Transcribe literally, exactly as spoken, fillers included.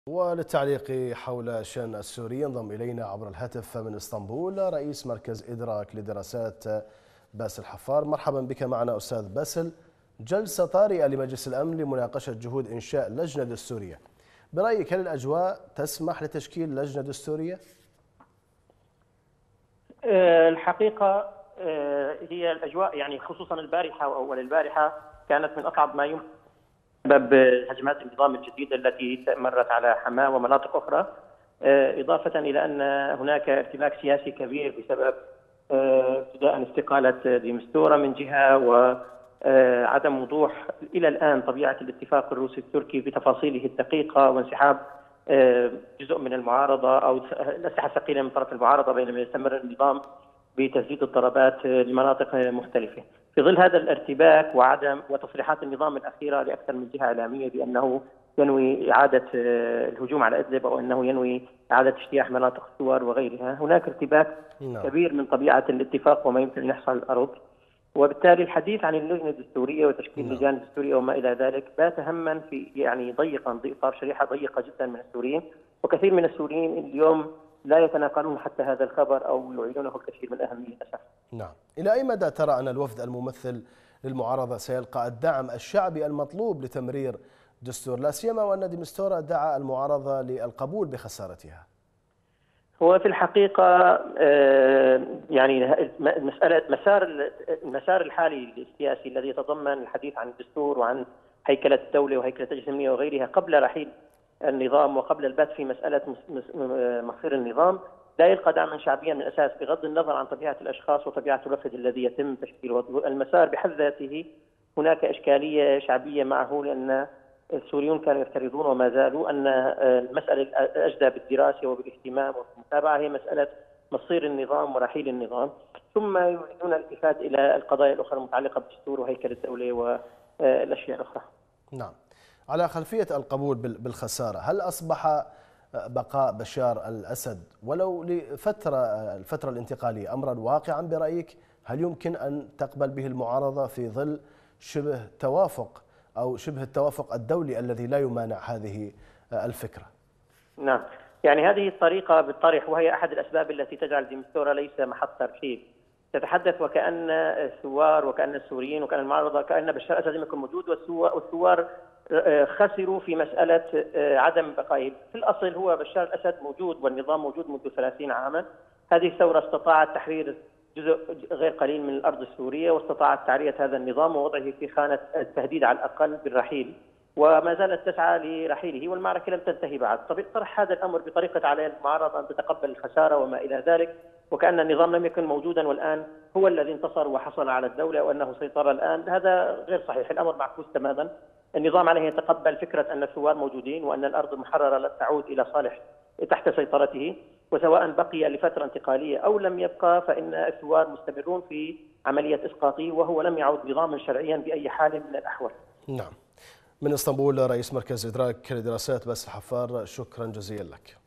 وللتعليق حول الشأن السوري ينضم إلينا عبر الهاتف من اسطنبول رئيس مركز إدراك لدراسات باسل حفار. مرحبا بك معنا أستاذ باسل. جلسة طارئة لمجلس الأمن لمناقشة جهود إنشاء لجنة دستورية، برأيك هل الأجواء تسمح لتشكيل لجنة دستورية؟ الحقيقة هي الأجواء يعني خصوصا البارحة وأول البارحة كانت من أصعب ما يمكن بسبب هجمات النظام الجديدة التي مرت على حماة ومناطق أخرى، إضافة إلى أن هناك ارتباك سياسي كبير بسبب ابتداء استقالة دي مستورة من جهة وعدم وضوح إلى الآن طبيعة الاتفاق الروسي التركي بتفاصيله الدقيقة، وانسحاب جزء من المعارضة أو الأسلحة الثقيلة من طرف المعارضة بينما يستمر النظام بتسديد الضربات لمناطق مختلفة. في ظل هذا الارتباك وعدم وتصريحات النظام الأخيرة لأكثر من جهة إعلامية بأنه ينوي إعادة الهجوم على إدلب أو أنه ينوي إعادة اجتياح مناطق الثوار وغيرها، هناك ارتباك نعم. كبير من طبيعة الاتفاق وما يمكن أن يحصل على الأرض، وبالتالي الحديث عن اللجنة الدستورية وتشكيل نعم. لجان دستورية وما إلى ذلك بات هما في يعني ضيقا ضيقا شريحة ضيقة جدا من السوريين، وكثير من السوريين اليوم لا يتناقلون حتى هذا الخبر أو يعيدونه الكثير من أهمية للأسف. نعم. إلى أي مدى ترى أن الوفد الممثل للمعارضة سيلقى الدعم الشعبي المطلوب لتمرير دستور، لا سيما وأن دي مستورة دعا المعارضة للقبول بخسارتها؟ هو في الحقيقة يعني مسألة مسار المسار الحالي السياسي الذي يتضمن الحديث عن الدستور وعن هيكلة الدولة وهيكلة التجسيمية وغيرها قبل رحيل النظام وقبل البت في مسألة مصير النظام لا يلقى دعما شعبيا من الأساس، بغض النظر عن طبيعة الأشخاص وطبيعة الوفد الذي يتم تشكيله. المسار بحد ذاته هناك إشكالية شعبية معه، لأن السوريون كانوا يفترضون وما زالوا أن المسألة الأجدى بالدراسة وبالاهتمام والمتابعة هي مسألة مصير النظام ورحيل النظام، ثم يريدون الالتفات إلى القضايا الأخرى المتعلقة بالدستور وهيكل الدولة والأشياء الأخرى. نعم. على خلفية القبول بالخسارة، هل أصبح بقاء بشار الأسد ولو لفترة الفترة الانتقالية أمرا واقعا برأيك؟ هل يمكن أن تقبل به المعارضة في ظل شبه توافق أو شبه التوافق الدولي الذي لا يمانع هذه الفكرة؟ نعم، يعني هذه الطريقة بالطرح وهي أحد الأسباب التي تجعل دي مستورة ليس محط ترحيب. تتحدث وكأن الثوار وكأن السوريين وكأن المعارضة كأن بشار الأسد لم يكن موجود، والثوار خسروا في مسألة عدم بقائه. في الأصل هو بشار الأسد موجود والنظام موجود منذ ثلاثين عاما. هذه الثورة استطاعت تحرير جزء غير قليل من الأرض السورية، واستطاعت تعرية هذا النظام ووضعه في خانة التهديد على الأقل بالرحيل، وما زالت تسعى لرحيله، والمعركة لم تنتهي بعد. طرح هذا الأمر بطريقة على المعارضة أن تتقبل الخسارة وما إلى ذلك، وكأن النظام لم يكن موجودا والآن هو الذي انتصر وحصل على الدولة وأنه سيطر الآن، هذا غير صحيح. الأمر معكوس تماما. النظام عليه يتقبل فكرة أن الثوار موجودين وأن الأرض المحررة لا تعود إلى صالح تحت سيطرته، وسواء بقي لفترة انتقالية أو لم يبقى فإن الثوار مستمرون في عملية إسقاطه، وهو لم يعد نظاما شرعيا بأي حال من الأحوال. نعم. من اسطنبول رئيس مركز إدراك لدراسات باسل حفار، شكرا جزيلا لك.